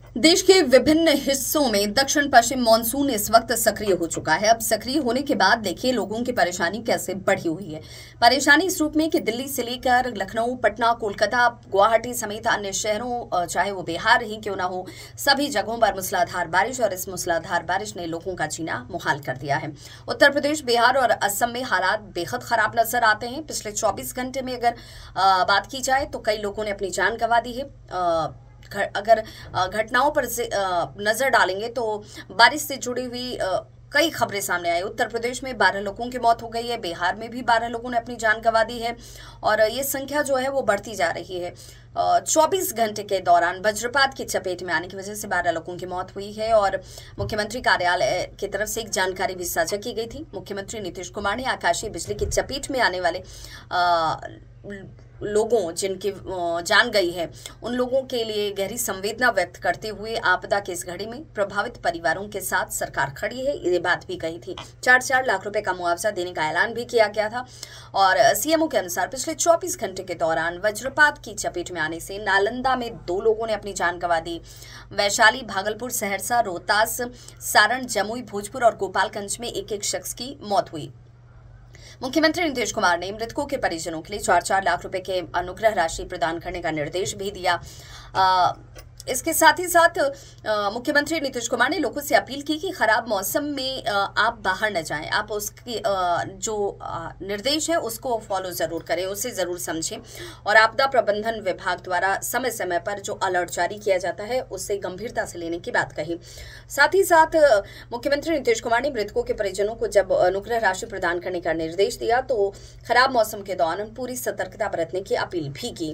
देश के विभिन्न हिस्सों में दक्षिण पश्चिम मानसून इस वक्त सक्रिय हो चुका है। अब सक्रिय होने के बाद देखिए लोगों की परेशानी कैसे बढ़ी हुई है। परेशानी इस रूप में कि दिल्ली से लेकर लखनऊ, पटना, कोलकाता, गुवाहाटी समेत अन्य शहरों, चाहे वो बिहार ही क्यों ना हो, सभी जगहों पर मूसलाधार बारिश और इस मूसलाधार बारिश ने लोगों का जीना मुहाल कर दिया है। उत्तर प्रदेश, बिहार और असम में हालात बेहद खराब नजर आते हैं। पिछले 24 घंटे में अगर बात की जाए तो कई लोगों ने अपनी जान गंवा दी है। अगर घटनाओं पर नजर डालेंगे तो बारिश से जुड़ी हुई कई खबरें सामने आई। उत्तर प्रदेश में 12 लोगों की मौत हो गई है, बिहार में भी 12 लोगों ने अपनी जान गंवा दी है और ये संख्या जो है वो बढ़ती जा रही है। 24 घंटे के दौरान वज्रपात की चपेट में आने की वजह से 12 लोगों की मौत हुई है और मुख्यमंत्री कार्यालय की तरफ से एक जानकारी भी साझा की गई थी। मुख्यमंत्री नीतीश कुमार ने आकाशीय बिजली की चपेट में आने वाले लोगों जिनकी जान गई है उन लोगों के लिए गहरी संवेदना व्यक्त करते हुए आपदा की इस घड़ी में प्रभावित परिवारों के साथ सरकार खड़ी है, ये बात भी कही थी। 4-4 लाख रुपए का मुआवजा देने का ऐलान भी किया गया था और सीएमओ के अनुसार पिछले 24 घंटे के दौरान वज्रपात की चपेट में आने से नालंदा में 2 लोगों ने अपनी जान गंवा दी। वैशाली, भागलपुर, सहरसा, रोहतास, सारण, जमुई, भोजपुर और गोपालगंज में एक शख्स की मौत हुई। मुख्यमंत्री नीतीश कुमार ने मृतकों के परिजनों के लिए 4-4 लाख रुपए के अनुग्रह राशि प्रदान करने का निर्देश भी दिया। इसके साथ ही साथ मुख्यमंत्री नीतीश कुमार ने लोगों से अपील की कि खराब मौसम में आप बाहर न जाएं। आप उसकी जो निर्देश है उसको फॉलो जरूर करें, उसे जरूर समझें और आपदा प्रबंधन विभाग द्वारा समय समय पर जो अलर्ट जारी किया जाता है उसे गंभीरता से लेने की बात कही। साथ ही साथ मुख्यमंत्री नीतीश कुमार ने मृतकों के परिजनों को जब अनुग्रह राशि प्रदान करने का निर्देश दिया तो खराब मौसम के दौरान पूरी सतर्कता बरतने की अपील भी की।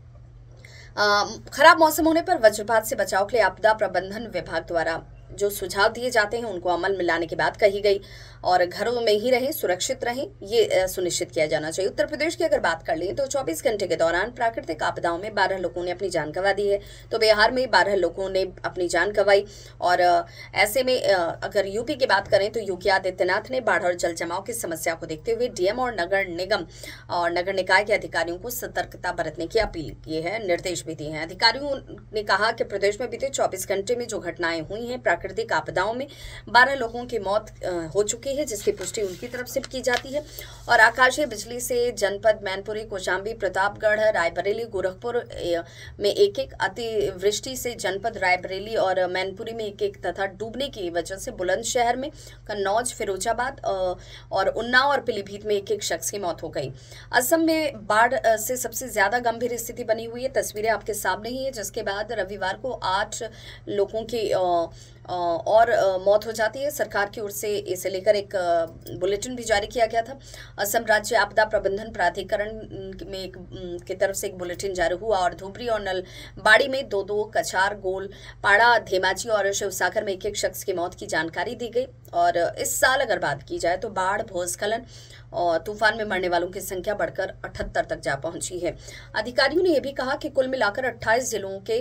खराब मौसम होने पर वज्रपात से बचाव के लिए आपदा प्रबंधन विभाग द्वारा जो सुझाव दिए जाते हैं उनको अमल में लाने की बात कही गई और घरों में ही रहें, सुरक्षित रहें, ये सुनिश्चित किया जाना चाहिए। उत्तर प्रदेश की अगर बात कर लें तो 24 घंटे के दौरान प्राकृतिक आपदाओं में 12 लोगों ने अपनी जान गंवा दी है, तो बिहार में 12 लोगों ने अपनी जान गंवाई और ऐसे में अगर यूपी की बात करें तो योगी आदित्यनाथ ने बाढ़ और जल जमाव की समस्या को देखते हुए डीएम और नगर निगम और नगर निकाय के अधिकारियों को सतर्कता बरतने की अपील की है, निर्देश भी दिए हैं। अधिकारियों ने कहा कि प्रदेश में बीते 24 घंटे में जो घटनाएं हुई हैं प्राकृतिक आपदाओं में 12 लोगों की मौत हो चुकी है, जिसकी पुष्टि उनकी तरफ से की जाती है और आकाशीय बिजली से जनपद मैनपुरी, कौशाम्बी, प्रतापगढ़, रायबरेली, गोरखपुर में एक अतिवृष्टि से जनपद रायबरेली और मैनपुरी में एक तथा डूबने की वजह से बुलंदशहर में, कन्नौज, फिरोजाबाद और उन्नाव और पीलीभीत में एक शख्स की मौत हो गई। असम में बाढ़ से सबसे ज्यादा गंभीर स्थिति बनी हुई है, तस्वीरें आपके सामने ही है, जिसके बाद रविवार को 8 लोगों की और मौत हो जाती है। सरकार की ओर से इसे लेकर एक बुलेटिन भी जारी किया गया था। असम राज्य आपदा प्रबंधन प्राधिकरण में की तरफ से एक बुलेटिन जारी हुआ और धुबरी और नलबाड़ी में 2-2, कछार, गोलपाड़ा, धेमाजी और शिवसागर में एक शख्स की मौत की जानकारी दी गई। और इस साल अगर बात की जाए तो बाढ़, भूस्खलन और तूफान में मरने वालों की संख्या बढ़कर 78 तक जा पहुंची है। अधिकारियों ने यह भी कहा कि कुल मिलाकर 28 जिलों के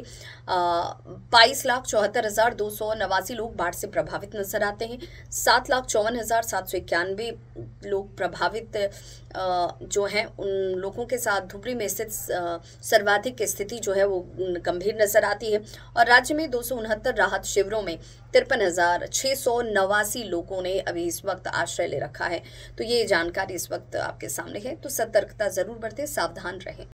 22,74,289 लोग बाढ़ से प्रभावित नजर आते हैं। 7,54,791 लोग प्रभावित जो हैं उन लोगों के साथ धुबरी में स्थित सर्वाधिक स्थिति जो है वो गंभीर नजर आती है और राज्य में 269 राहत शिविरों में 53,689 लोगों ने अभी इस वक्त आश्रय ले रखा है। तो ये जानकारी इस वक्त आपके सामने है, तो सतर्कता जरूर बरतें, सावधान रहें।